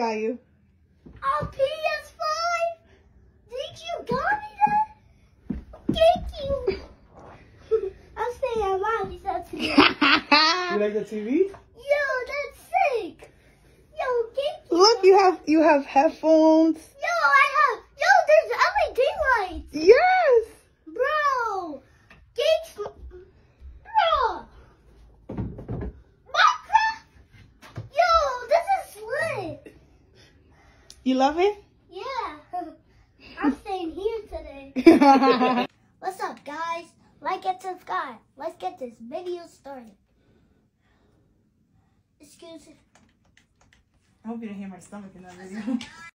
buy you? A PS5? Did you got me that? Thank you. I'm staying at mommy's house today. You like the TV? Yo, that's sick. Yo, thank you. Look, you have headphones. Yo, there's LED lights. Yes. Bro. Thanks. Bro. Minecraft. Yo, this is lit. You love it? Yeah. I'm staying here today. What's up, guys? Like and subscribe. Let's get this video started. Excuse me. I hope you didn't hear my stomach in that video.